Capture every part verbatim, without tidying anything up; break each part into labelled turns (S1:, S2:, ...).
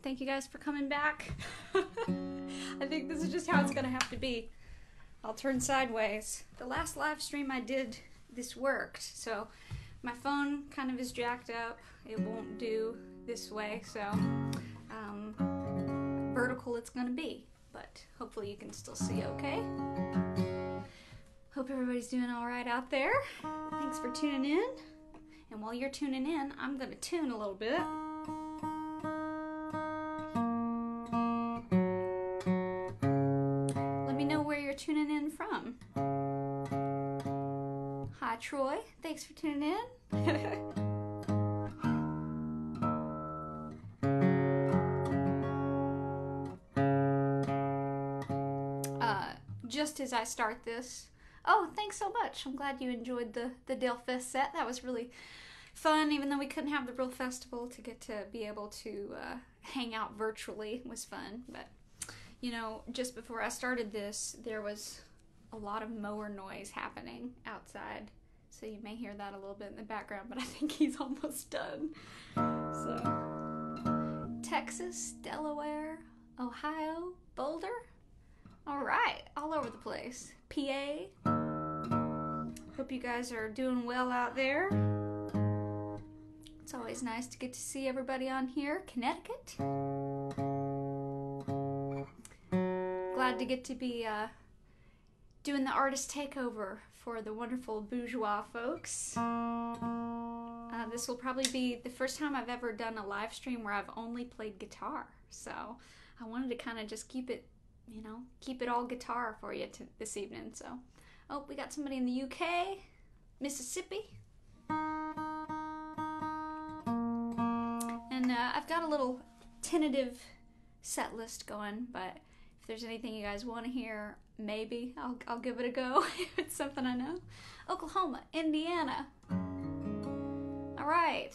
S1: Thank you guys for coming back. I think this is just how it's gonna have to be. I'll turn sideways. The last live stream I did, this worked, so my phone kind of is jacked up. It won't do this way, so um, vertical it's gonna be, but hopefully you can still see okay. Hope everybody's doing all right out there. Thanks for tuning in. And while you're tuning in, I'm gonna tune a little bit. Let me know where you're tuning in from. Hi Troy, thanks for tuning in. uh, just as I start this, oh, thanks so much. I'm glad you enjoyed the, the Delfest set. That was really fun, even though we couldn't have the real festival. To get to be able to uh, hang out virtually was fun. But, you know, just before I started this, there was a lot of mower noise happening outside. So you may hear that a little bit in the background, but I think he's almost done. So, Texas, Delaware, Ohio, Boulder. All right, all over the place. P A. Hope you guys are doing well out there. It's always nice to get to see everybody on here. Connecticut. Glad to get to be uh, doing the artist takeover for the wonderful Bourgeois folks. Uh, this will probably be the first time I've ever done a live stream where I've only played guitar. So I wanted to kind of just keep it, you know, keep it all guitar for you to, this evening. So, oh, we got somebody in the U K, Mississippi. And uh, I've got a little tentative set list going, but if there's anything you guys want to hear, maybe I'll, I'll give it a go. If it's something I know. Oklahoma, Indiana. All right.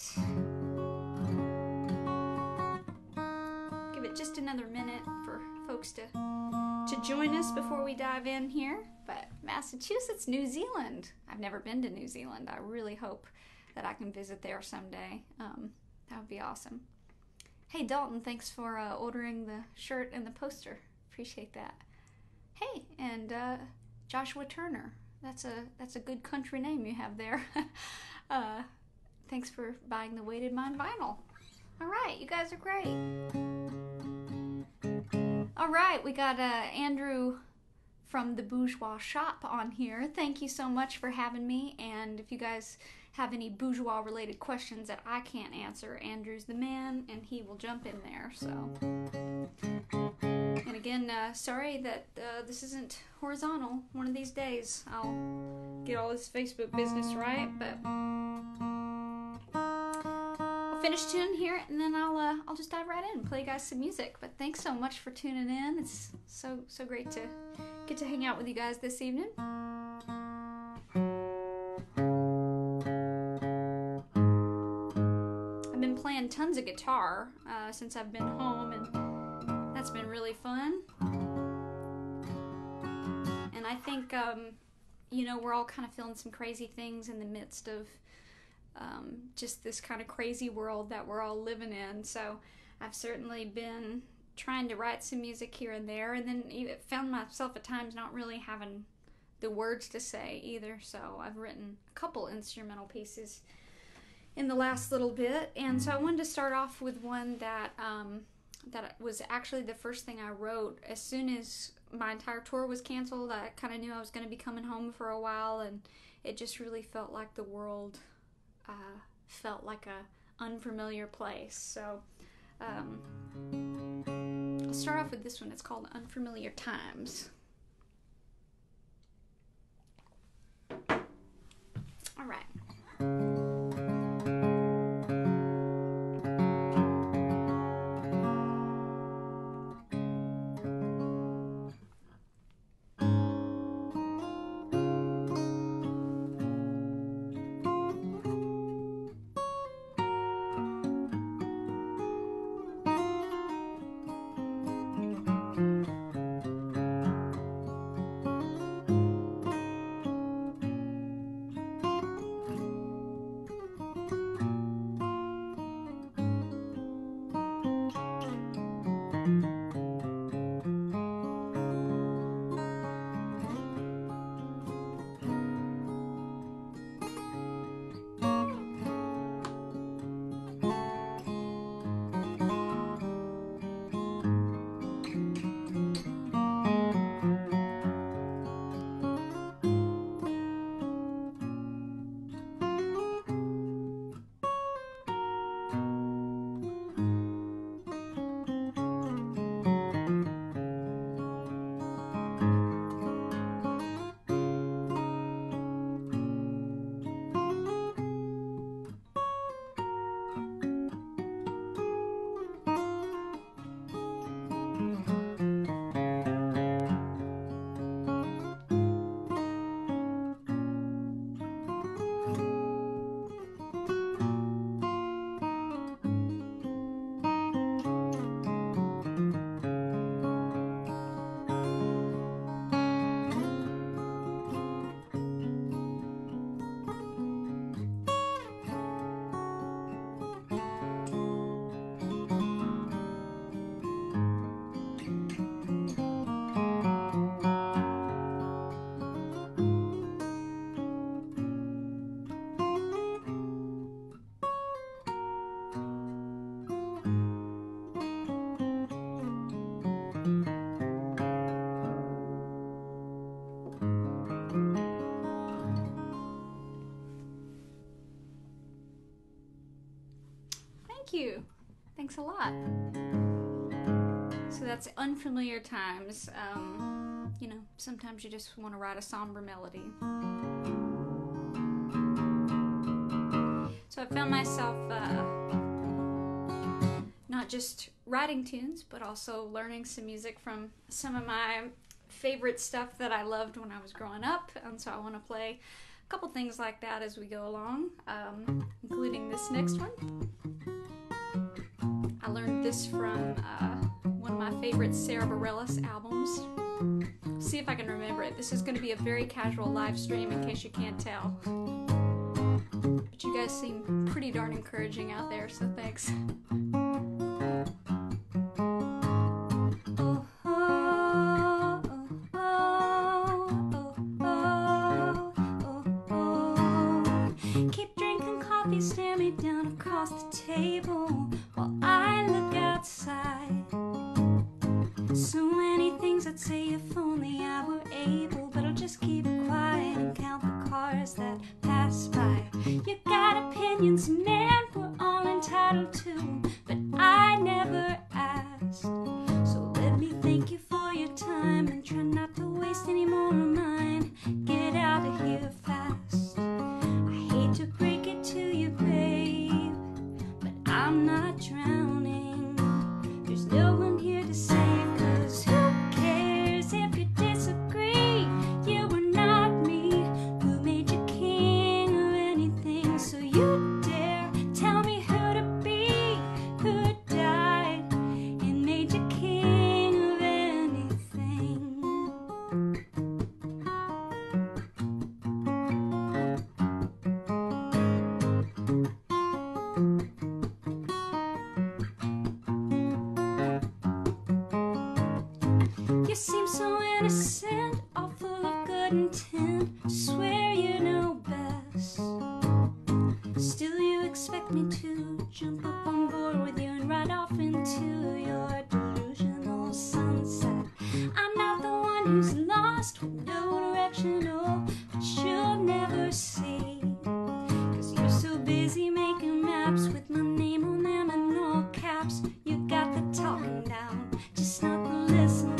S1: Give it just another minute for folks to to join us before we dive in here. But Massachusetts, New Zealand. I've never been to New Zealand. I really hope that I can visit there someday. Um, that would be awesome. Hey Dalton, thanks for uh, ordering the shirt and the poster. Appreciate that. Hey, and uh, Joshua Turner. That's a that's a good country name you have there. uh, thanks for buying the Weighted Mind vinyl. All right, you guys are great. All right, we got uh, Andrew from the Bourgeois shop on here. Thank you so much for having me. And if you guys have any Bourgeois related questions that I can't answer, Andrew's the man and he will jump in there. So, and again, uh, sorry that uh, this isn't horizontal. One of these days I'll get all this Facebook business right, but finish tuning here, and then I'll uh, I'll just dive right in and play you guys some music. But thanks so much for tuning in. It's so so great to get to hang out with you guys this evening. I've been playing tons of guitar uh, since I've been home, and that's been really fun. And I think um, you know, we're all kind of feeling some crazy things in the midst of Um, just this kind of crazy world that we're all living in. So I've certainly been trying to write some music here and there, and then even found myself at times not really having the words to say either. So I've written a couple instrumental pieces in the last little bit, and so I wanted to start off with one that um, that was actually the first thing I wrote as soon as my entire tour was canceled. I kind of knew I was going to be coming home for a while, and it just really felt like the world Uh, felt like a unfamiliar place. So um, I'll start off with this one. It's called Unfamiliar Times. All right. thank you. Thanks a lot. So that's Unfamiliar Times. Um, you know, sometimes you just want to write a somber melody. So I found myself uh, not just writing tunes, but also learning some music from some of my favorite stuff that I loved when I was growing up. And so I want to play a couple things like that as we go along, um, including this next one. I learned this from uh, one of my favorite Sarah Bareilles albums. See if I can remember it. This is going to be a very casual live stream in case you can't tell. But you guys seem pretty darn encouraging out there, so thanks. Oh, oh, oh, oh, oh, oh, oh. Keep drinking coffee, stare me down across the table while I look outside. So many things I'd say if only I were able, but I'll just keep it quiet and count the cars that pass by. You got opinions, man, we're all entitled to, but I never asked. So let me thank you for your time and try not to waste any more of mine. Get out of here fast. I hate to break it to you, babe, but I'm not drowning. There's no one here to save. You seem so innocent, all full of good intent. Swear you know best. Still you expect me to jump up on board with you and ride off into your delusional sunset. I'm not the one who's lost with no direction, oh, but you'll never see. Cause you're so busy making maps with my name on them in all caps. You got the talking down, just not the listening.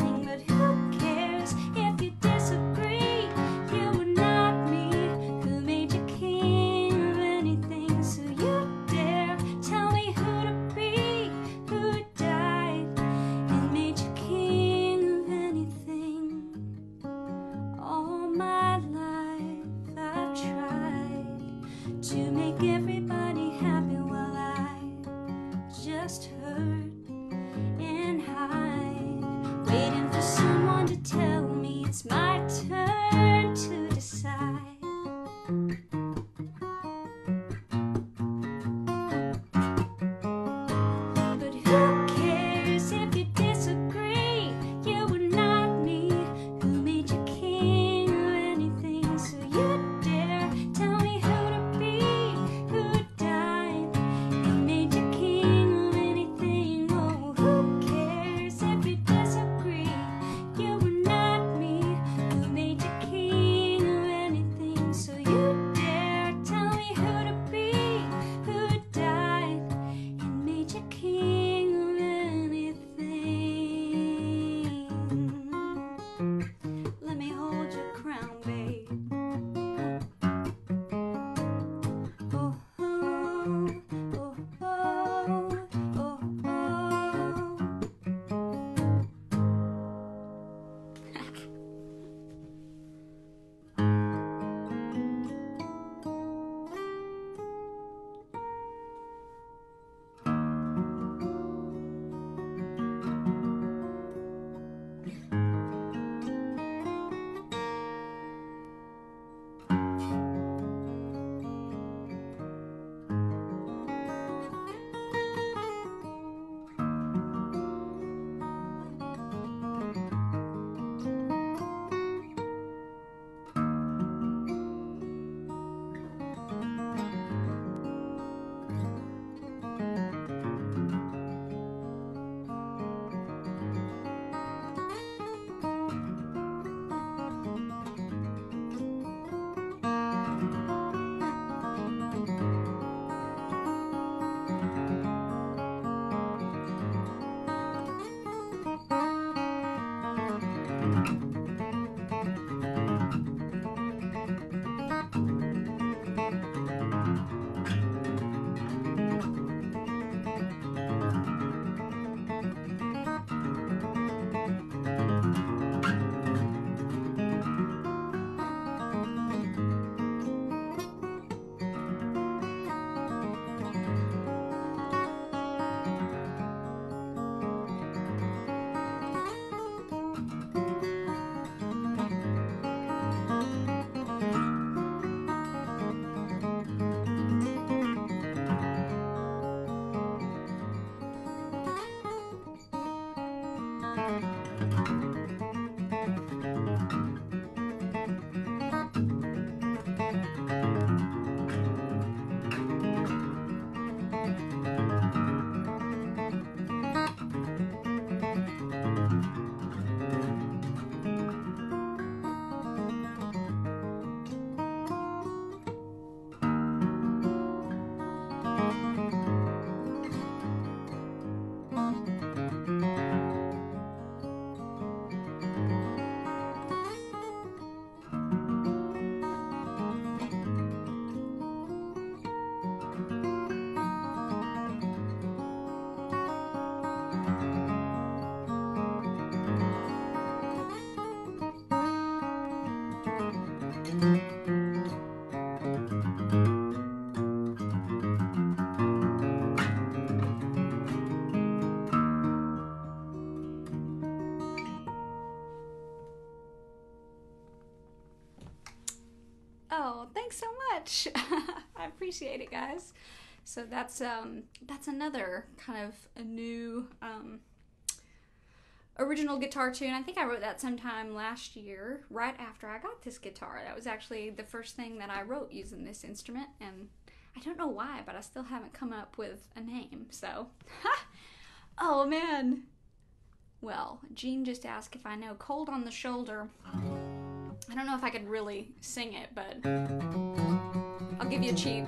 S1: Oh, thanks so much. I appreciate it, guys. So that's um that's another kind of a new um original guitar tune. I think I wrote that sometime last year, right after I got this guitar. That was actually the first thing that I wrote using this instrument, and I don't know why, but I still haven't come up with a name, so oh man. Well, Jean just asked if I know Cold on the Shoulder. I don't know if I could really sing it, but I'll give you a cheat.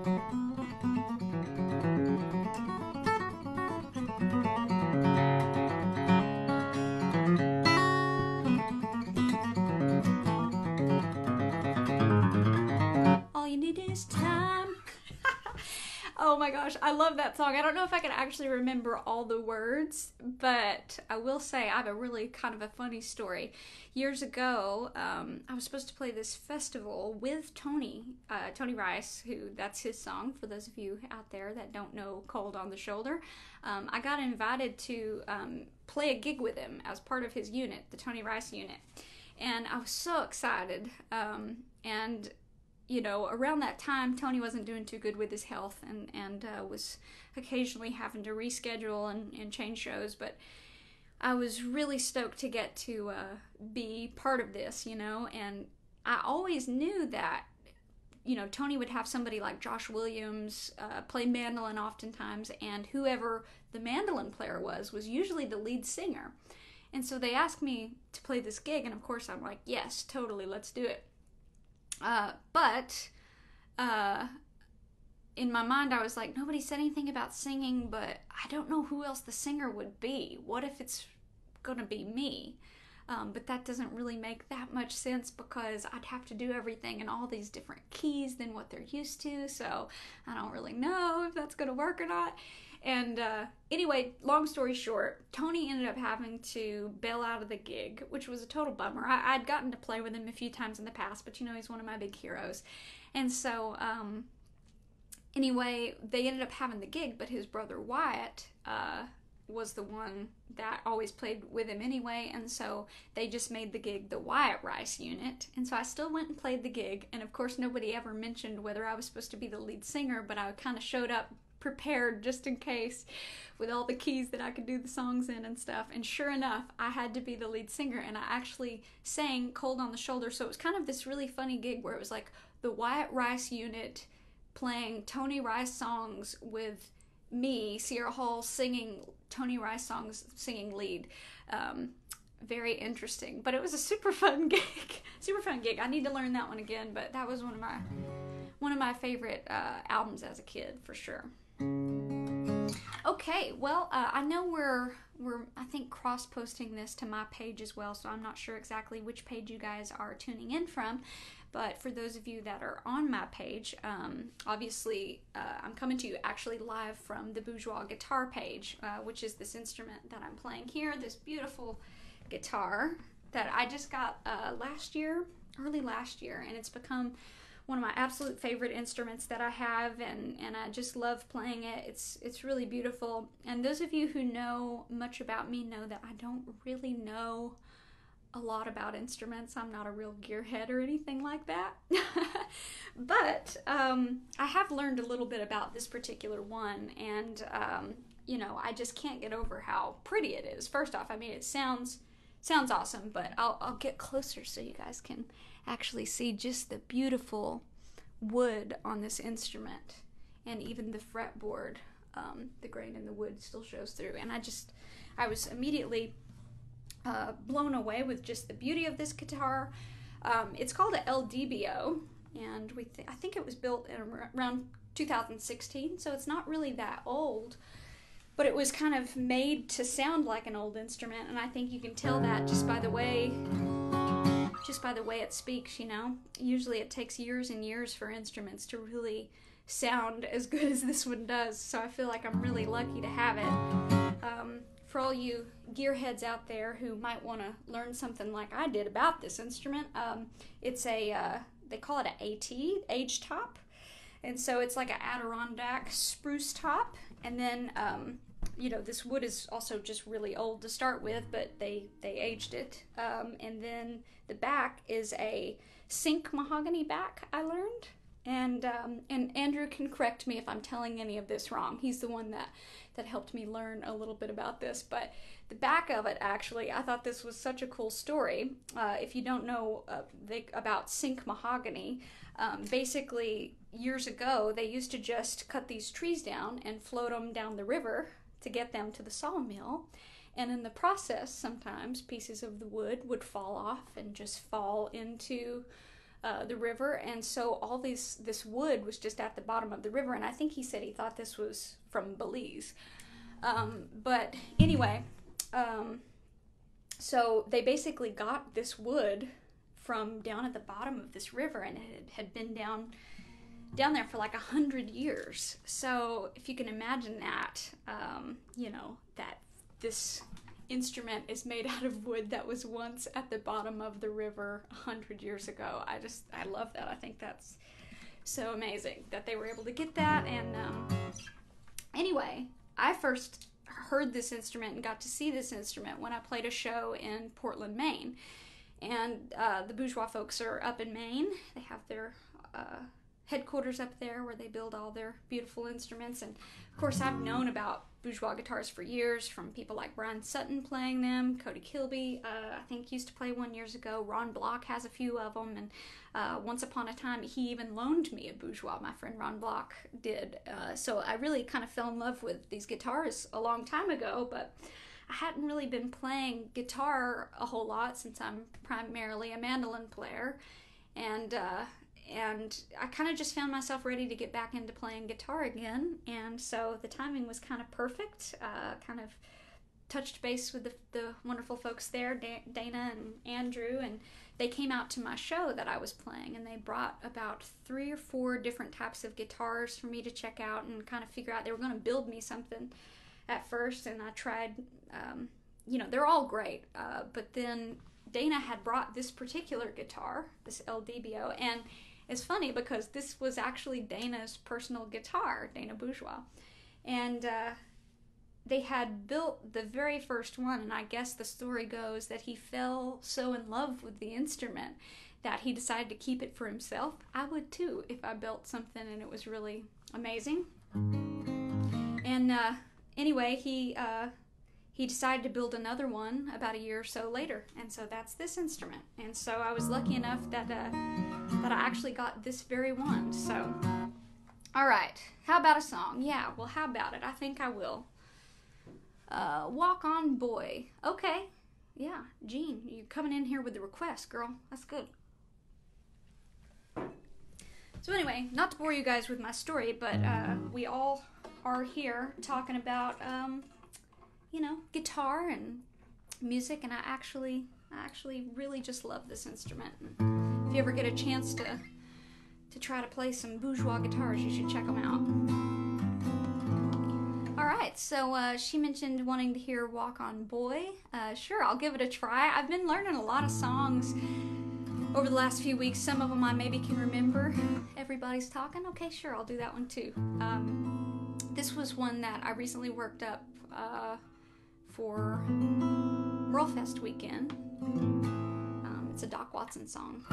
S1: All you need is time. Oh my gosh, I love that song. I don't know if I can actually remember all the words, but I will say I have a really kind of a funny story. Years ago, um, I was supposed to play this festival with Tony, uh, Tony Rice, who that's his song, for those of you out there that don't know Cold on the Shoulder. Um, I got invited to um, play a gig with him as part of his unit, the Tony Rice unit. And I was so excited. Um, and you know, around that time, Tony wasn't doing too good with his health and, and uh, was occasionally having to reschedule and, and change shows, but I was really stoked to get to uh, be part of this, you know, and I always knew that, you know, Tony would have somebody like Josh Williams uh, play mandolin oftentimes, and whoever the mandolin player was, was usually the lead singer. And so they asked me to play this gig, and of course I'm like, yes, totally, let's do it. Uh, but, uh, in my mind I was like, nobody said anything about singing, but I don't know who else the singer would be. What if it's gonna be me? Um, but that doesn't really make that much sense because I'd have to do everything in all these different keys than what they're used to, so I don't really know if that's gonna work or not. And uh, anyway, long story short, Tony ended up having to bail out of the gig, which was a total bummer. I, I'd gotten to play with him a few times in the past, but you know, he's one of my big heroes. And so, um, anyway, they ended up having the gig, but his brother Wyatt uh, was the one that always played with him anyway, and so they just made the gig the Wyatt Rice unit. And so I still went and played the gig, and of course nobody ever mentioned whether I was supposed to be the lead singer, but I kind of showed up prepared just in case with all the keys that I could do the songs in and stuff, and sure enough I had to be the lead singer, and I actually sang Cold on the Shoulder. So it was kind of this really funny gig where it was like the Wyatt Rice unit playing Tony Rice songs with me, Sierra Hall, singing Tony Rice songs, singing lead. Um, very interesting, but it was a super fun gig. Super fun gig. I need to learn that one again, but that was one of my one of my favorite uh, albums as a kid, for sure. Okay, well, uh, I know we're, we're, I think, cross-posting this to my page as well, so I'm not sure exactly which page you guys are tuning in from, but for those of you that are on my page, um, obviously, uh, I'm coming to you actually live from the Bourgeois guitar page, uh, which is this instrument that I'm playing here, this beautiful guitar that I just got uh, last year, early last year, and it's become one of my absolute favorite instruments that I have, and, and I just love playing it. It's it's really beautiful. And those of you who know much about me know that I don't really know a lot about instruments. I'm not a real gearhead or anything like that. But um, I have learned a little bit about this particular one, and um, you know, I just can't get over how pretty it is. First off, I mean, it sounds sounds awesome, but I'll, I'll get closer so you guys can actually see just the beautiful wood on this instrument, and even the fretboard, um, the grain in the wood still shows through, and I just, I was immediately uh, blown away with just the beauty of this guitar. Um, it's called a L D B O, and we th I think it was built in around two thousand sixteen, so it's not really that old, but it was kind of made to sound like an old instrument, and I think you can tell that just by the way just by the way it speaks, you know. Usually it takes years and years for instruments to really sound as good as this one does, so I feel like I'm really lucky to have it. Um, for all you gearheads out there who might want to learn something like I did about this instrument, um, it's a uh, they call it a AT, age top. And so it's like an Adirondack spruce top. And then, um, you know, this wood is also just really old to start with, but they, they aged it. Um, and then the back is a sink mahogany back, I learned. And um, and Andrew can correct me if I'm telling any of this wrong. He's the one that, that helped me learn a little bit about this. But the back of it, actually, I thought this was such a cool story. Uh, if you don't know uh, they, about sink mahogany, um, basically years ago they used to just cut these trees down and float them down the river to get them to the sawmill. And in the process, sometimes pieces of the wood would fall off and just fall into Uh, the river, and so all this this wood was just at the bottom of the river, and I think he said he thought this was from Belize. Um, but anyway, um, so they basically got this wood from down at the bottom of this river, and it had been down down there for like a hundred years. So if you can imagine that, um, you know, that this instrument is made out of wood that was once at the bottom of the river a hundred years ago. I just, I love that. I think that's so amazing that they were able to get that. And um, anyway, I first heard this instrument and got to see this instrument when I played a show in Portland, Maine. And uh, the Bourgeois folks are up in Maine. They have their uh, headquarters up there where they build all their beautiful instruments. And of course, I've known about Bourgeois guitars for years, from people like Brian Sutton playing them. Cody Kilby, uh, I think, used to play one years ago. Ron Block has a few of them, and uh, once upon a time he even loaned me a Bourgeois. My friend Ron Block did. Uh, so I really kind of fell in love with these guitars a long time ago, but I hadn't really been playing guitar a whole lot since I'm primarily a mandolin player, and uh, and I kind of just found myself ready to get back into playing guitar again, and so the timing was kind of perfect. Uh, kind of touched base with the, the wonderful folks there, da- Dana and Andrew, and they came out to my show that I was playing, and they brought about three or four different types of guitars for me to check out and kind of figure out. They were going to build me something at first, and I tried, um, you know, they're all great, uh, but then Dana had brought this particular guitar, this L D B O, and it's funny because this was actually Dana's personal guitar, Dana Bourgeois, and uh, they had built the very first one, and I guess the story goes that he fell so in love with the instrument that he decided to keep it for himself. I would too if I built something and it was really amazing. And uh, anyway, he uh, he decided to build another one about a year or so later, and so that's this instrument. And so I was lucky enough that uh, that I actually got this very one. So, all right, how about a song? Yeah, well, how about it? I think I will. Uh, Walk On Boy. Okay, yeah, Jean, you're coming in here with the request, girl. That's good. So anyway, not to bore you guys with my story, but uh, we all are here talking about, um, you know, guitar and music, and I actually, I actually really just love this instrument. And if you ever get a chance to to try to play some Bourgeois guitars, you should check them out. All right, so uh, she mentioned wanting to hear Walk On Boy. Uh, sure, I'll give it a try. I've been learning a lot of songs over the last few weeks. Some of them I maybe can remember. Everybody's Talking. Okay, sure, I'll do that one too. Um, this was one that I recently worked up uh, for Whirlfest weekend. Um, it's a Doc Watson song.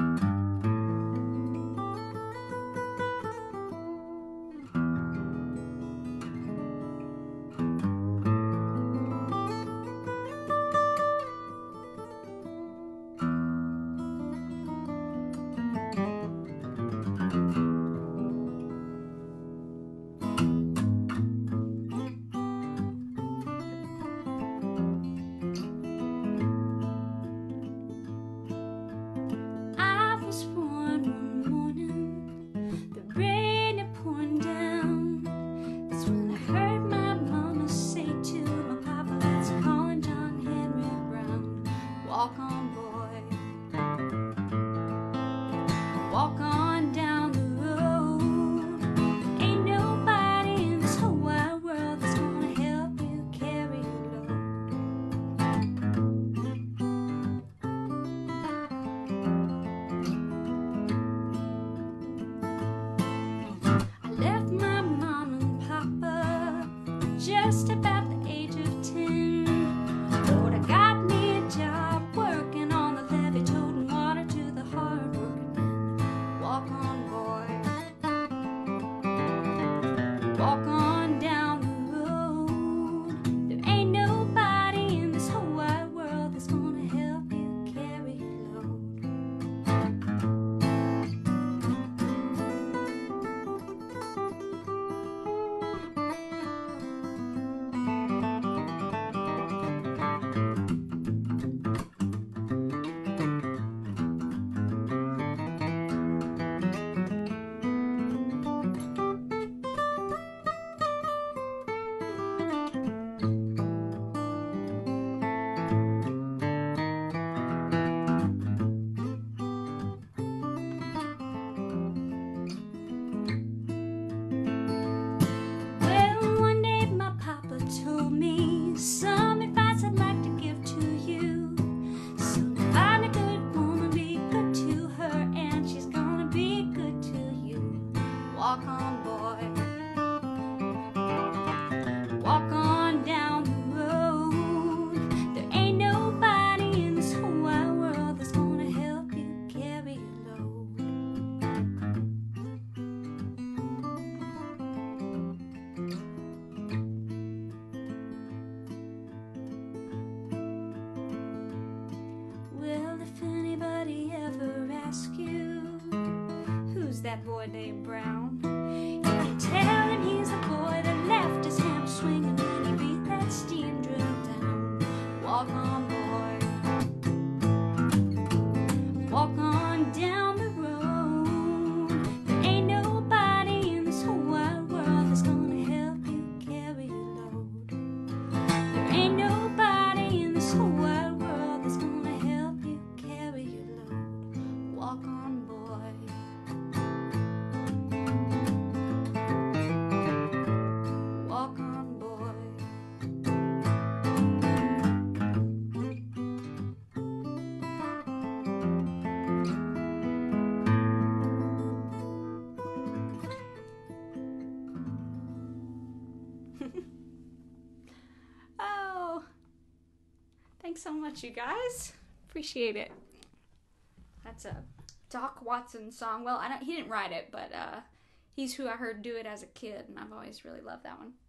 S1: on, boy. Walk on down the road. There ain't nobody in this whole wide world that's gonna help you carry your load. Well, if anybody ever asks you, who's that boy named Brown? You can tell him he's the boy that left his hammer swinging when he beat that steam drill down. Walk on, boy. Walk on down the road. There ain't nobody in this whole wide world that's gonna help you carry your load. There ain't nobody in this whole wide world that's gonna help you carry your load. Walk on, boy. Walk on, boy. Oh, thanks so much, you guys. Appreciate it. That's a Doc Watson song. Well, I don't, he didn't write it, but uh, he's who I heard do it as a kid, and I've always really loved that one.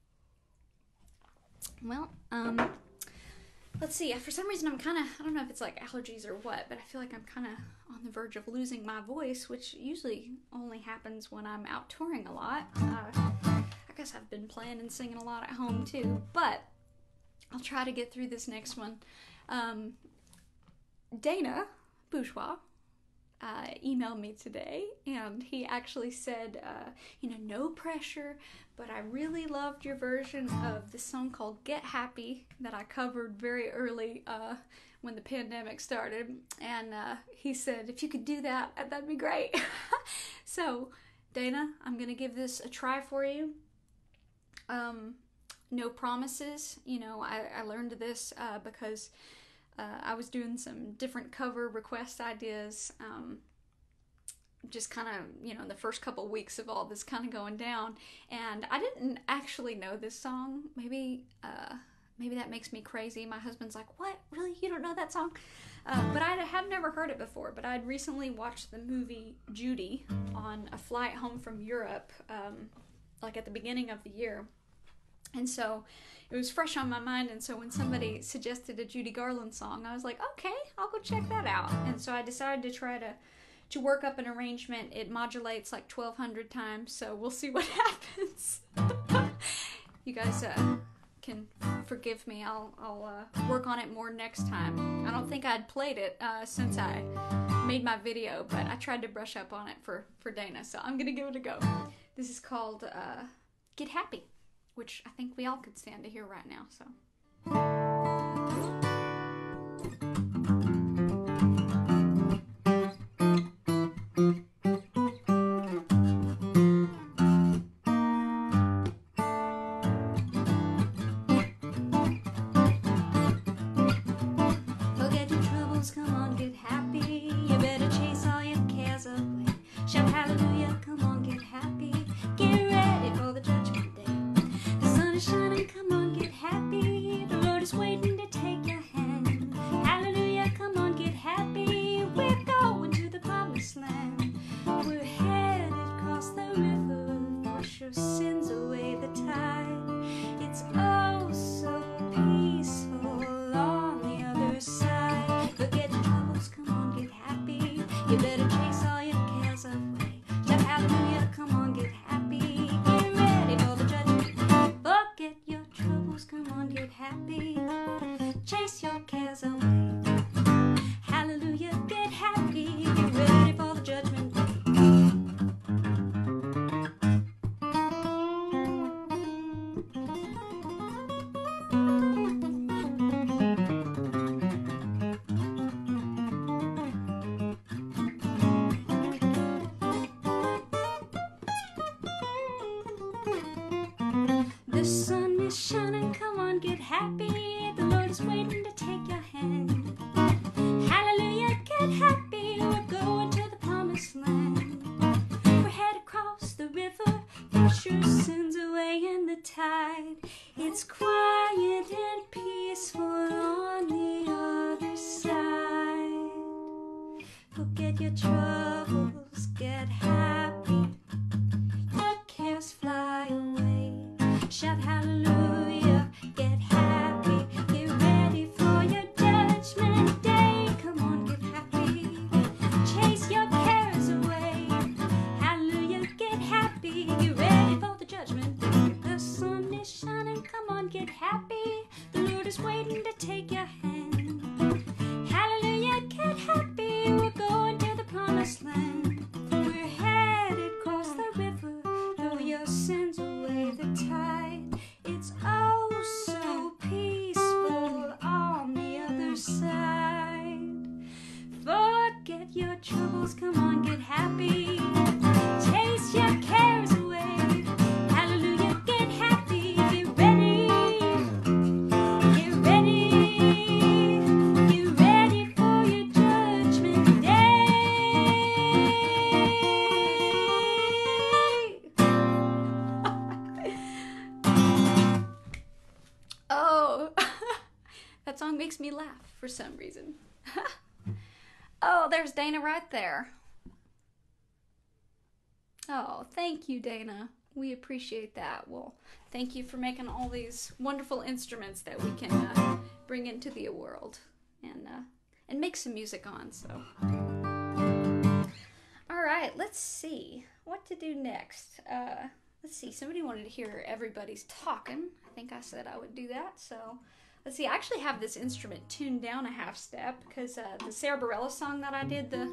S1: Well, um, let's see. For some reason, I'm kind of, I don't know if it's like allergies or what, but I feel like I'm kind of on the verge of losing my voice, which usually only happens when I'm out touring a lot. Uh, I guess I've been playing and singing a lot at home too, but I'll try to get through this next one. Um, Dana Bourgeois uh, emailed me today, and he actually said, uh, you know, no pressure, but I really loved your version of this song called Get Happy that I covered very early uh, when the pandemic started, and uh, he said, if you could do that, that'd be great. So, Dana, I'm going to give this a try for you. Um, no promises. You know, I, I learned this uh, because Uh, I was doing some different cover request ideas, um, just kind of, you know, in the first couple weeks of all this kind of going down, and I didn't actually know this song. Maybe, uh, maybe that makes me crazy. My husband's like, what? Really? You don't know that song? Uh, but I had never heard it before, but I'd recently watched the movie Judy on a flight home from Europe, um, like at the beginning of the year, and so it was fresh on my mind, and so when somebody suggested a Judy Garland song, I was like, okay, I'll go check that out. And so I decided to try to, to work up an arrangement. It modulates like twelve hundred times, so we'll see what happens. You guys uh, can forgive me. I'll, I'll uh, work on it more next time. I don't think I'd played it uh, since I made my video, but I tried to brush up on it for, for Dana, so I'm going to give it a go. This is called uh, Get Happy, which I think we all could stand to hear right now, so. Forget your troubles, come on, get happy. You better chase all your cares away. Shout hallelujah, come on, get happy. Get ready for the judgment day. The sun is shining, come on, get happy. wash your sins away in the tide. It's quiet and peaceful on the other side. Forget your troubles, get happy. Your cares fly away. Shout hallelujah, get happy. Get ready for your judgment day. Come on, get happy. Chase your cares away. Hallelujah, get happy. Get ready for the judgment day. The sun is shining, come on, get happy. The Lord is waiting to take your hand. Hallelujah, get happy. We're going to the promised land. We're headed across the river. Throw your sins away the tide. It's oh so peaceful on the other side. Forget your troubles, come on, get happy. Chase your cares away. Hallelujah, get happy. Get ready. Get ready. Get ready for your judgment day. Oh, that song makes me laugh for some reason. Oh, there's Dana right there. Oh, thank you, Dana. We appreciate that. Well, thank you for making all these wonderful instruments that we can uh, bring into the world and uh, and make some music on. So, all right, let's see what to do next. Uh, let's see. Somebody wanted to hear Everybody's Talking. I think I said I would do that. So, let's see. I actually have this instrument tuned down a half step because uh, the Sarah Bareilles song that I did, the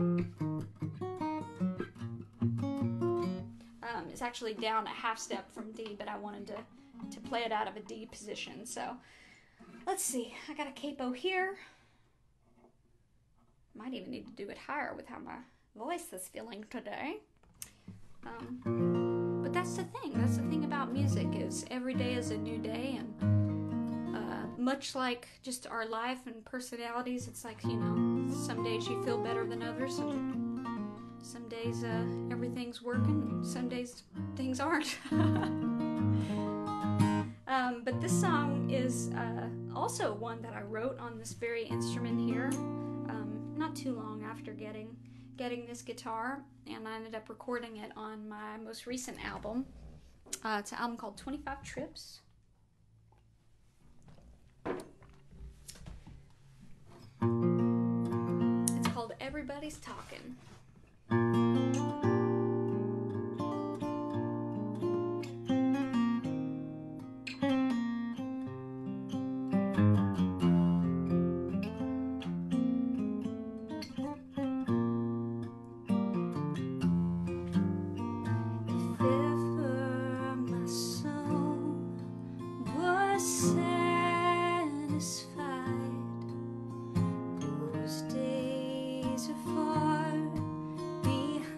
S1: Um, it's actually down a half step from D, but I wanted to, to play it out of a D position. So, let's see. I got a capo here. Might even need to do it higher with how my voice is feeling today. Um, but that's the thing. That's the thing about music is every day is a new day, and uh, much like just our life and personalities, it's like, you know, some days you feel better than others, and some days uh, everything's working, some days things aren't. um, but this song is uh, also one that I wrote on this very instrument here, um, not too long after getting getting this guitar, and I ended up recording it on my most recent album. Uh, it's an album called twenty-five Trips. It's called Everybody's Talking. Those days are far behind.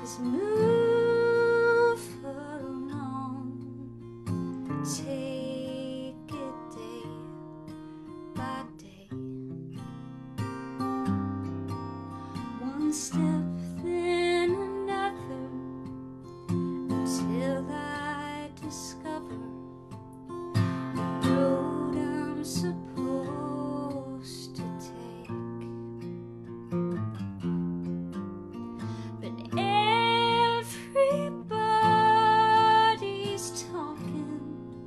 S1: Just move along, take it day by day, one step then another, until I discover the road I'm supposed to take. But everybody's talking,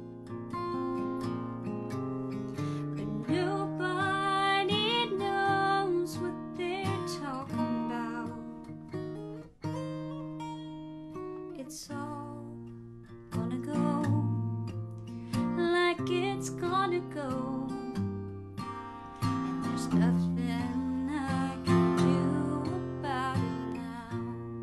S1: but nobody knows what they're talking about. It's all gonna go like it's gonna go, and there's nothing I can do about it now.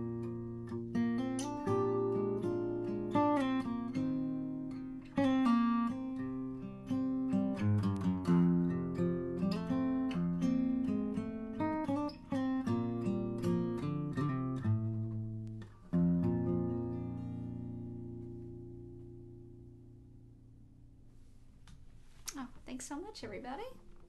S1: Oh, thanks so much, everybody.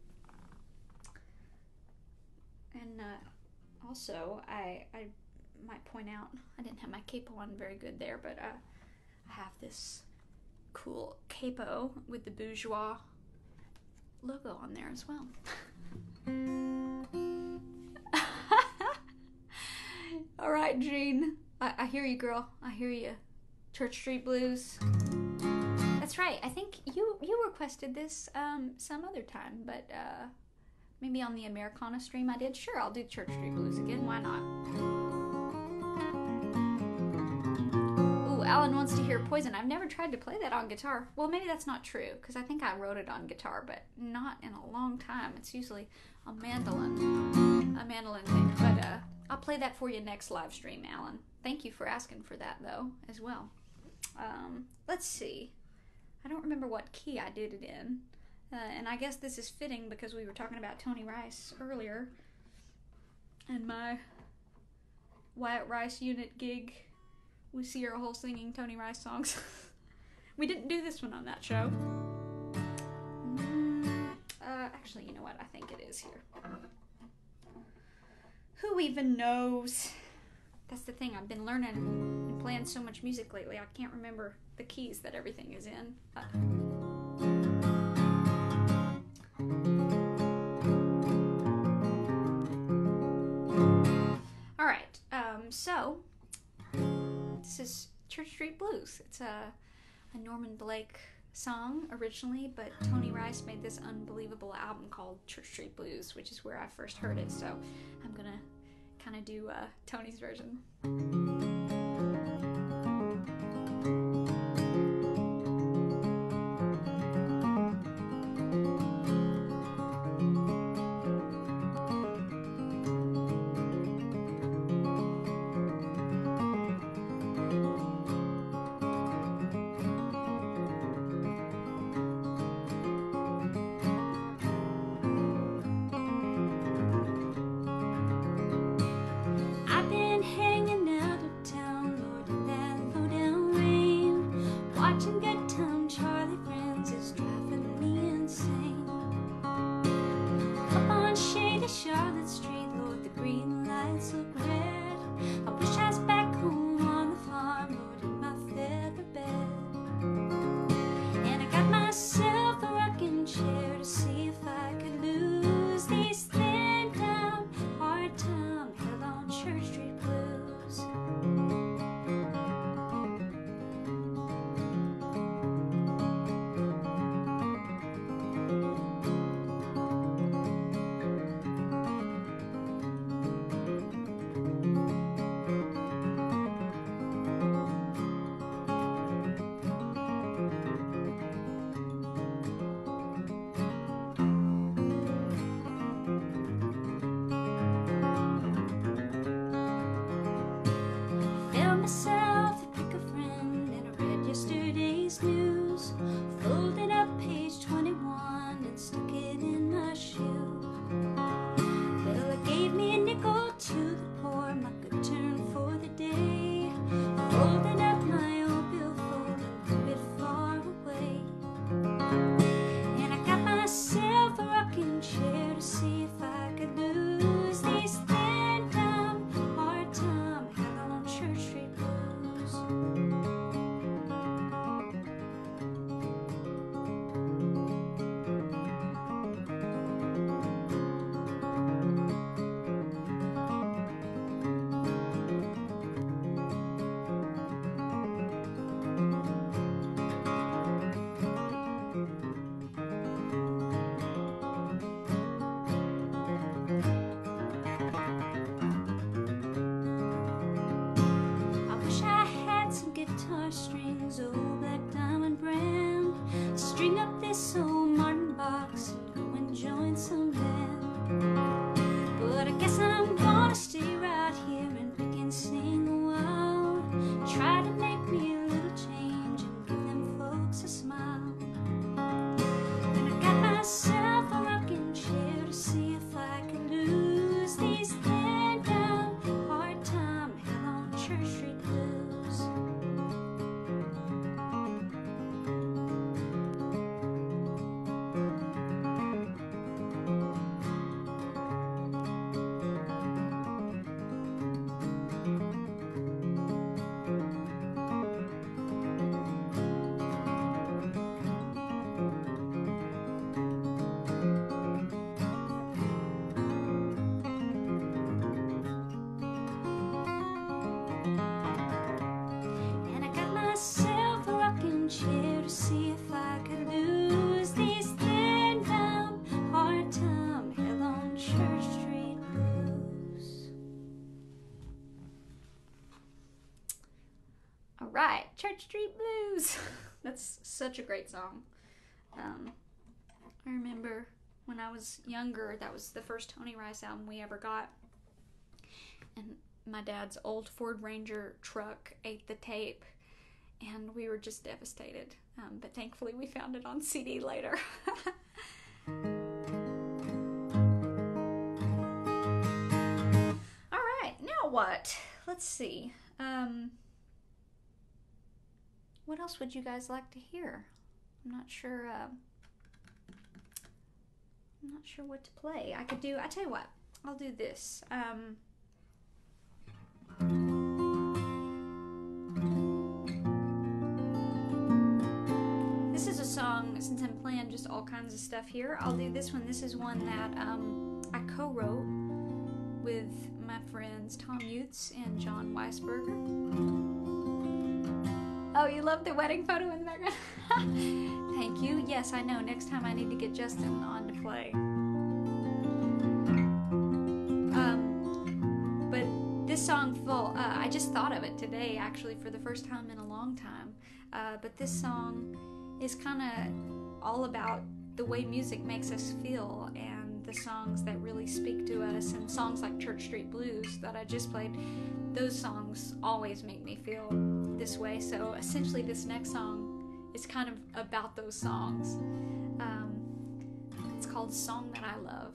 S1: And uh, also, I I might point out, I didn't have my capo on very good there, but uh, I have this cool capo with the Bourgeois logo on there as well. All right, Jean. I, I hear you, girl. I hear you. Church Street Blues. That's right. I think you you requested this um, some other time, but uh, maybe on the Americana stream I did. Sure, I'll do Church Street Blues again. Why not? Ooh, Alan wants to hear Poison. I've never tried to play that on guitar. Well, maybe that's not true, because I think I wrote it on guitar, but not in a long time. It's usually a mandolin, a mandolin thing. But uh, I'll play that for you next live stream, Alan. Thank you for asking for that, though, as well. Um, let's see. I don't remember what key I did it in. Uh, and I guess this is fitting because we were talking about Tony Rice earlier. And my Wyatt Rice unit gig with Sierra Hull singing Tony Rice songs. We didn't do this one on that show. Mm, uh, actually, you know what? I think it is here. Who even knows? That's the thing. I've been learning and playing so much music lately, I can't remember the keys that everything is in. Uh, all right. Um, so this is Church Street Blues. It's a, a Norman Blake song originally, but Tony Rice made this unbelievable album called Church Street Blues, which is where I first heard it. So I'm gonna kind of do uh, Tony's version. I've been hanging out Church Street Blues. Chair to see if I could lose these thin, dumb, hard time, hell on Church Street Blues. All right, Church Street Blues. That's such a great song. Um, I remember when I was younger, that was the first Tony Rice album we ever got, and my dad's old Ford Ranger truck ate the tape. And we were just devastated. Um, but thankfully we found it on C D later. Alright, now what? Let's see. Um, what else would you guys like to hear? I'm not sure, uh, I'm not sure what to play. I could do, I tell you what, I'll do this. Um... This is a song, since I'm playing just all kinds of stuff here, I'll do this one. This is one that um, I co-wrote with my friends Tom Utz and John Weisberger. Oh, you love the wedding photo in the background? Thank you. Yes, I know. Next time I need to get Justin on to play. Um, but this song, full, uh, I just thought of it today, actually, for the first time in a long time. Uh, but this song is kind of all about the way music makes us feel and the songs that really speak to us, and songs like Church Street Blues that I just played, those songs always make me feel this way. So essentially this next song is kind of about those songs. Um, it's called Song That I Love.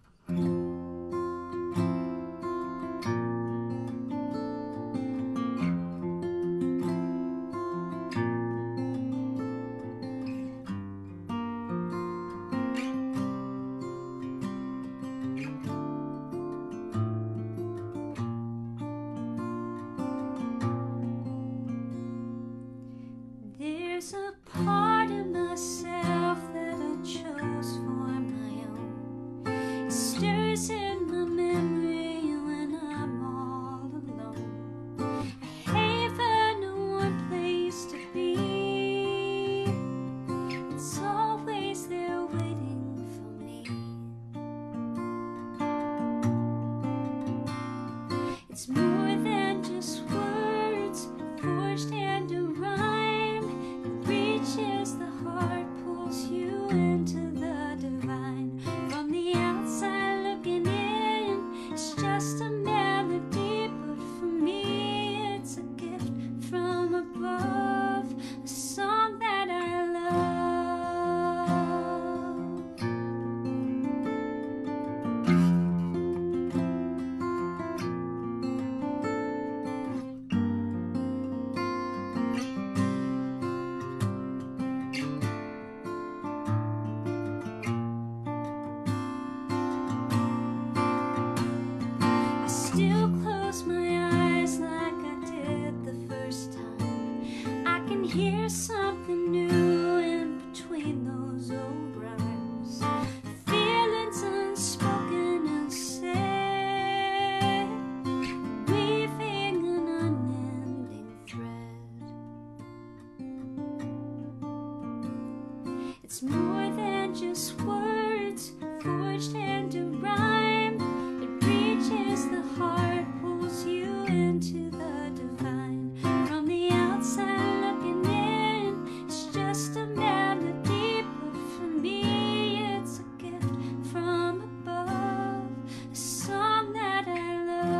S1: There's a part of myself that I chose for my own. It stirs in my memory when I'm all alone. A haven, a warm place to be. It's always there waiting for me. It's more than just words forged into rhyme. Reaches the heart, pulls you into the divine. From the outside looking in, it's just a melody, but for me it's a gift from above, a song that I love. Still close my eyes like I did the first time. I can hear something new in between those old rhymes. Feelings unspoken and said, weaving an unending thread. It's more than just words forged into rhyme. Reaches the heart, pulls you into the divine. From the outside looking in, it's just a melody, but for me it's a gift from above, a song that I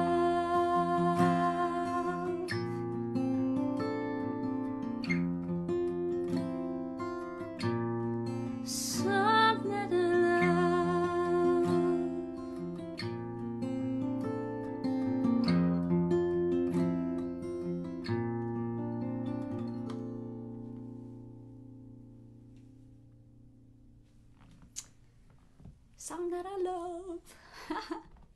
S1: love. Song that I love.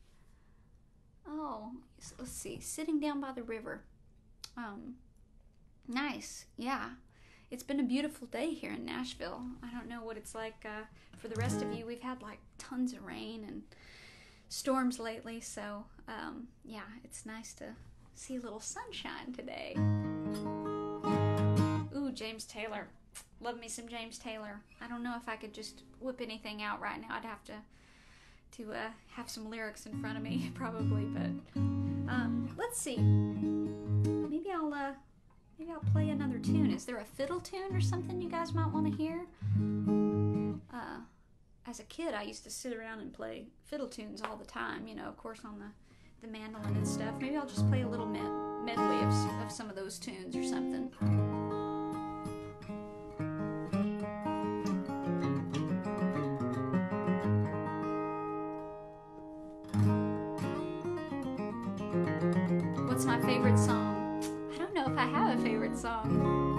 S1: Oh, let's see. Sitting Down by the River. Um, nice. Yeah. It's been a beautiful day here in Nashville. I don't know what it's like uh, for the rest of you. We've had like tons of rain and storms lately, so um, yeah, it's nice to see a little sunshine today. Ooh, James Taylor. Love me some James Taylor. I don't know if I could just whip anything out right now. I'd have to to uh, have some lyrics in front of me, probably. But um, let's see. Maybe I'll uh, maybe I'll play another tune. Is there a fiddle tune or something you guys might want to hear? Uh, as a kid, I used to sit around and play fiddle tunes all the time. You know, of course, on the the mandolin and stuff. Maybe I'll just play a little med medley of of some of those tunes or something. What's my favorite song? I don't know if I have a favorite song.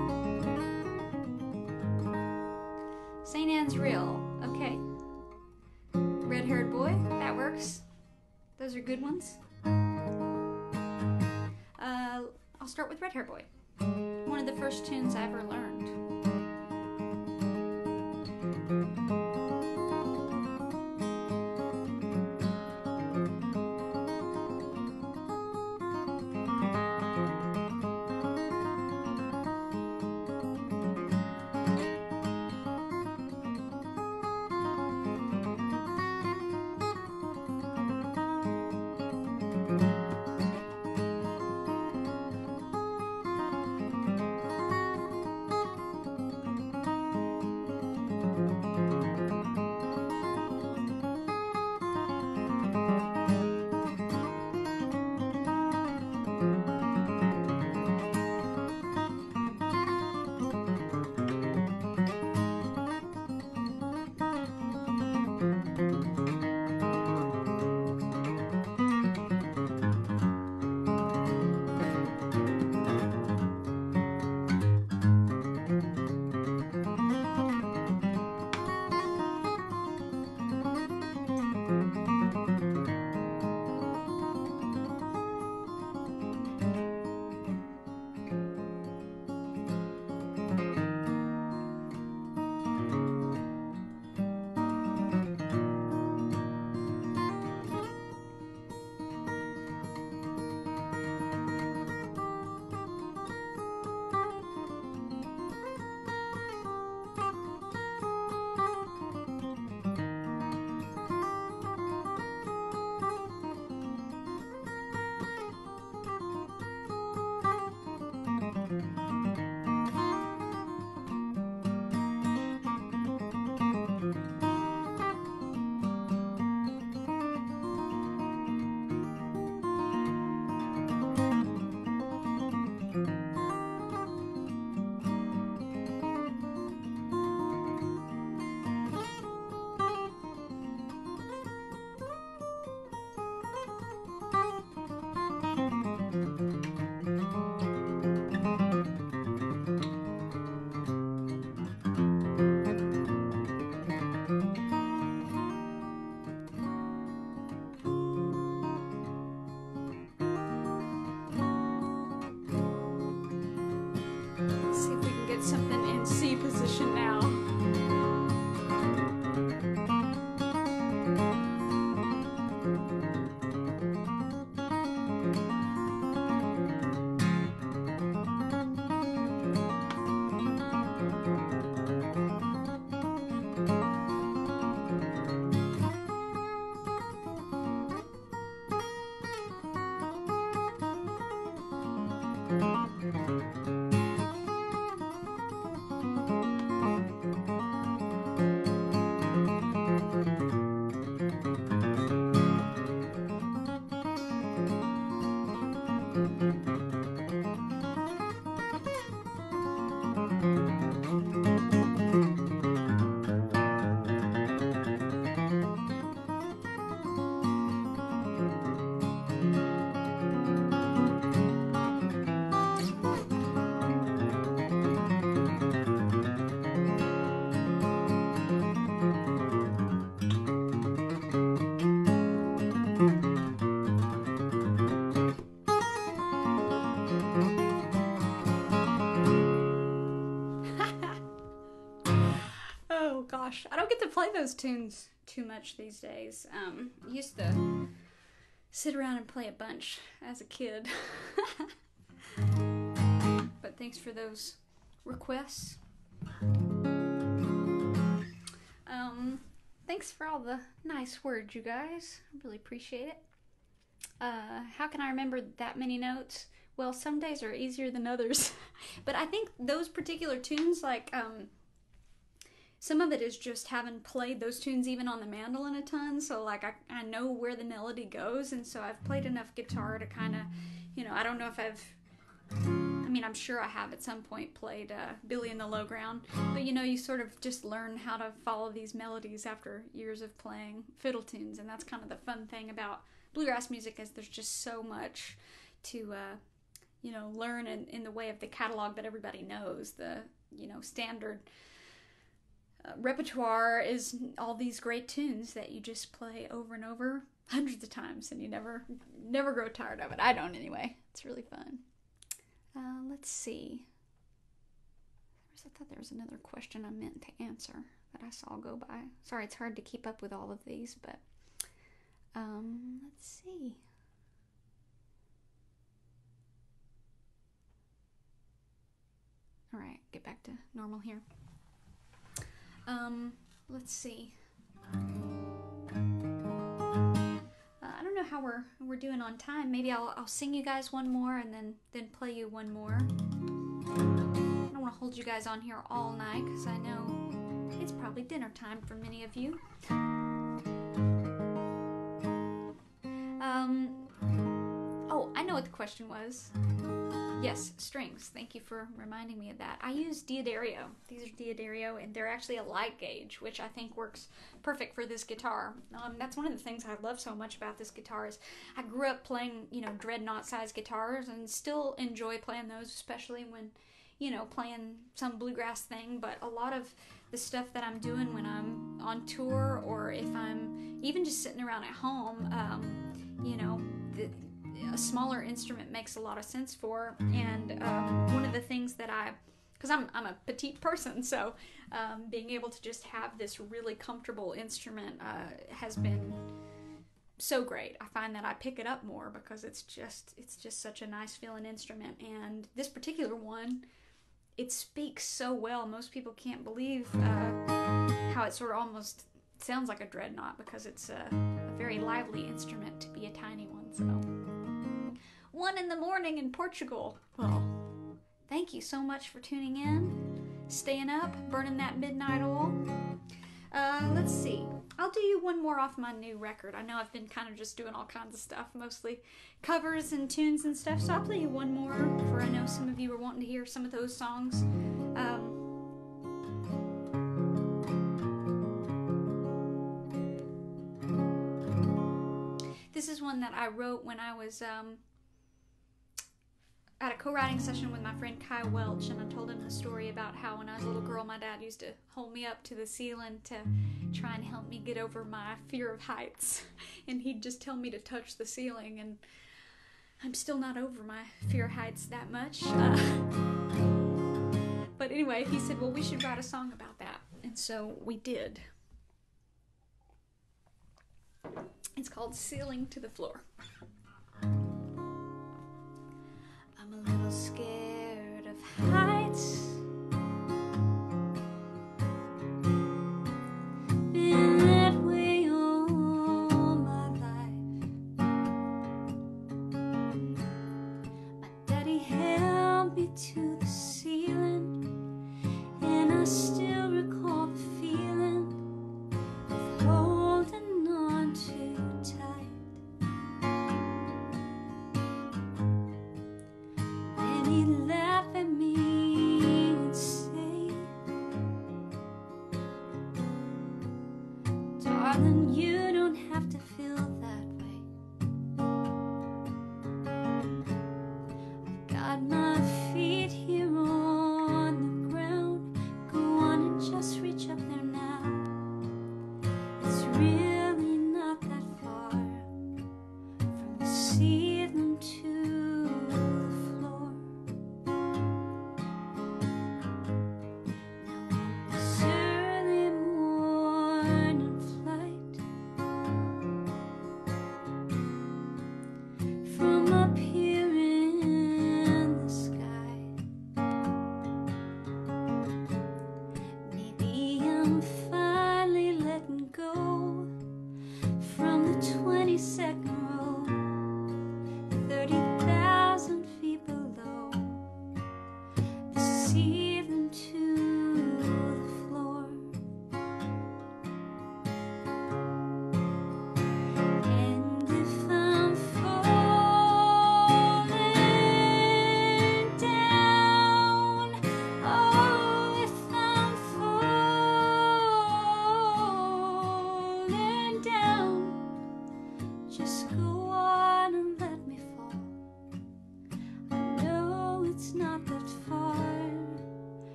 S1: Saint Anne's Reel. Okay. Red-haired boy. That works. Those are good ones. Uh, I'll start with Red-haired boy. One of the first tunes I ever learned. Something in C position now. gosh, I don't get to play those tunes too much these days. Um, I used to sit around and play a bunch as a kid. But thanks for those requests. Um, thanks for all the nice words, you guys. I really appreciate it. Uh, how can I remember that many notes? Well, some days are easier than others. But I think those particular tunes, like, um, some of it is just having played those tunes even on the mandolin a ton. So, like, I, I know where the melody goes. And so I've played enough guitar to kind of, you know, I don't know if I've, I mean, I'm sure I have at some point played uh, Billy in the Low Ground. But, you know, you sort of just learn how to follow these melodies after years of playing fiddle tunes. And that's kind of the fun thing about bluegrass music, is there's just so much to, uh, you know, learn in, in the way of the catalog that everybody knows. The, you know, standard uh, repertoire is all these great tunes that you just play over and over hundreds of times, and you never, never grow tired of it. I don't anyway. It's really fun. Uh, let's see. I thought there was another question I meant to answer that I saw go by. Sorry, it's hard to keep up with all of these, but um, let's see. All right, get back to normal here. Um, let's see. Uh, I don't know how we're we're doing on time. Maybe I'll I'll sing you guys one more and then then play you one more. I don't want to hold you guys on here all night because I know it's probably dinner time for many of you. Um. Oh, I know what the question was. Yes, strings. Thank you for reminding me of that. I use Diodario. These are Diodario, and they're actually a light gauge, which I think works perfect for this guitar. Um, that's one of the things I love so much about this guitar is I grew up playing, you know, dreadnought-sized guitars and still enjoy playing those, especially when, you know, playing some bluegrass thing. But a lot of the stuff that I'm doing when I'm on tour, or if I'm even just sitting around at home, um, you know, the, a smaller instrument makes a lot of sense for. And um, one of the things that I, because I'm, I'm a petite person, so um, being able to just have this really comfortable instrument uh, has been so great. I find that I pick it up more because it's just it's just such a nice feeling instrument. And this particular one, it speaks so well. Most people can't believe uh, how it sort of almost sounds like a dreadnought, because it's a, a very lively instrument to be a tiny one. So one in the morning in Portugal. Well, thank you so much for tuning in, staying up, burning that midnight oil. Uh, let's see. I'll do you one more off my new record. I know I've been kind of just doing all kinds of stuff, mostly covers and tunes and stuff, so I'll play you one more, for I know some of you are wanting to hear some of those songs. Um, this is one that I wrote when I was um, at a co-writing session with my friend Kai Welch, and I told him the story about how when I was a little girl, my dad used to hold me up to the ceiling to try and help me get over my fear of heights, and he'd just tell me to touch the ceiling, and I'm still not over my fear of heights that much. Uh, but anyway, he said, well, we should write a song about that, and so we did. It's called Ceiling to the Floor. I'm a little scared of heights. Been that way all my life. My daddy held me to the ceiling, and I still recall the feeling of holding on too tight. He'd laugh at me and say, darling, you don't have to feel that way. I've got my feet here on the ground. Go on and just reach up there now. It's really not that far from the ceiling to the floor.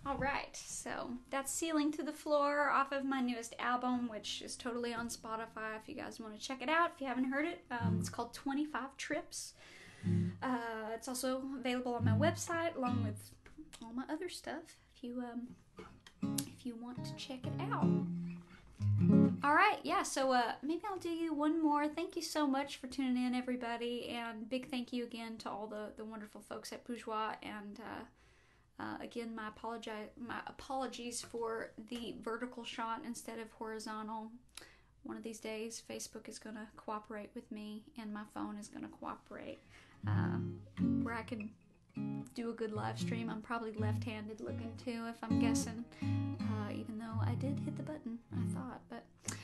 S1: Alright, so that's Ceiling to the Floor off of my newest album, which is totally on Spotify if you guys want to check it out. If you haven't heard it, um, it's called twenty-five Trips. Uh, it's also available on my website along with all my other stuff if you, um, if you want to check it out. Alright, yeah, so uh, maybe I'll do you one more. Thank you so much for tuning in, everybody, and big thank you again to all the, the wonderful folks at Bourgeois, and uh, Uh, again, my apologize, my apologies for the vertical shot instead of horizontal. One of these days, Facebook is going to cooperate with me, and my phone is going to cooperate, uh, where I can do a good live stream. I'm probably left-handed looking too, if I'm guessing, uh, even though I did hit the button, I thought, but...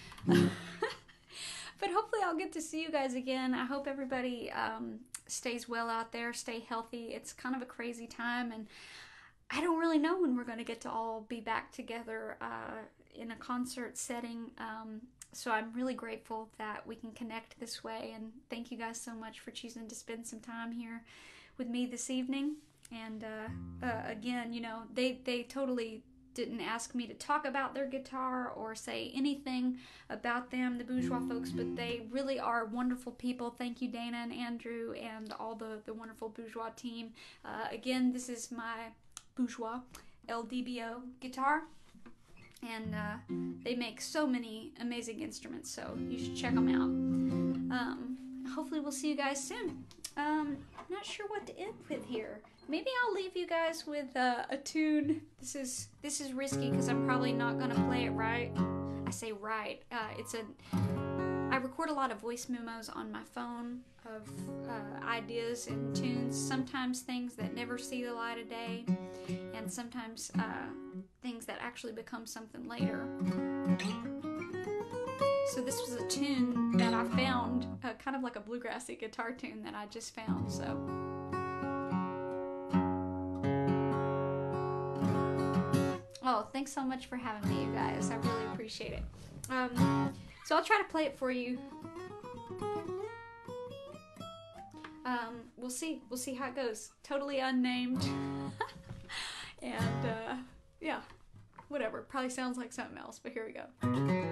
S1: But hopefully I'll get to see you guys again. I hope everybody um, stays well out there, stay healthy. It's kind of a crazy time, and I don't really know when we're going to get to all be back together uh, in a concert setting. Um, so I'm really grateful that we can connect this way. And thank you guys so much for choosing to spend some time here with me this evening. And uh, uh, again, you know, they, they totally didn't ask me to talk about their guitar or say anything about them, the Bourgeois folks, but they really are wonderful people. Thank you, Dana and Andrew, and all the, the wonderful Bourgeois team. Uh, again, this is my Bourgeois L D B O guitar, and uh, they make so many amazing instruments, so you should check them out. Um, hopefully we'll see you guys soon. Um, not sure what to end with here. Maybe I'll leave you guys with uh, a tune. This is this is risky because I'm probably not gonna play it right. I say right. Uh, it's a. I record a lot of voice memos on my phone of uh, ideas and tunes. Sometimes things that never see the light of day, and sometimes uh, things that actually become something later. So this was a tune that I found, uh, kind of like a bluegrassy guitar tune that I just found. So. Oh, thanks so much for having me, you guys. I really appreciate it. Um, so I'll try to play it for you. Um, we'll see. We'll see how it goes. Totally unnamed. And, uh, yeah. Whatever. Probably sounds like something else, but here we go.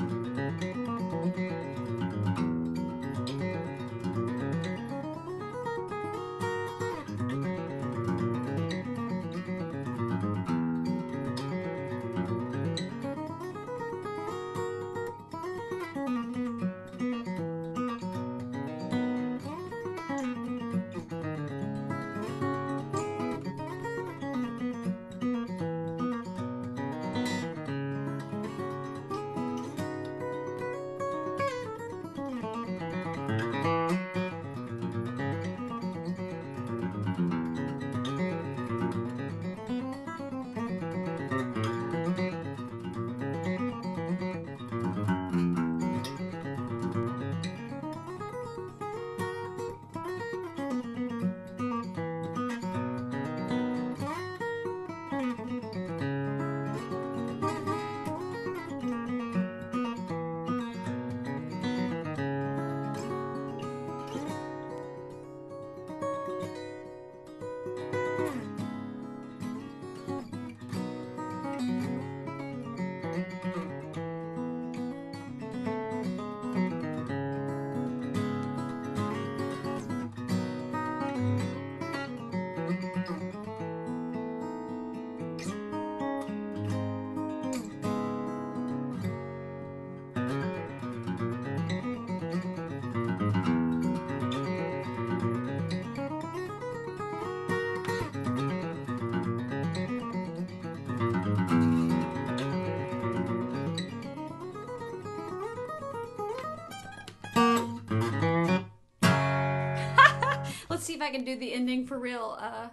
S1: Let's see if I can do the ending for real. Uh...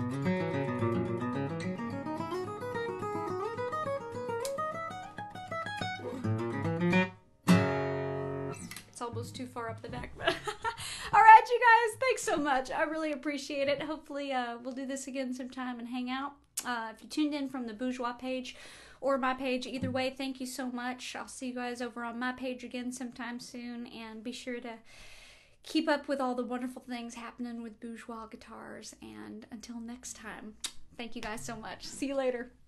S1: It's almost too far up the neck, but alright, you guys, thanks so much. I really appreciate it. Hopefully uh, we'll do this again sometime and hang out. Uh, if you tuned in from the Bourgeois page or my page, either way, thank you so much. I'll see you guys over on my page again sometime soon, and be sure to keep up with all the wonderful things happening with Bourgeois guitars. And until next time, thank you guys so much. See you later.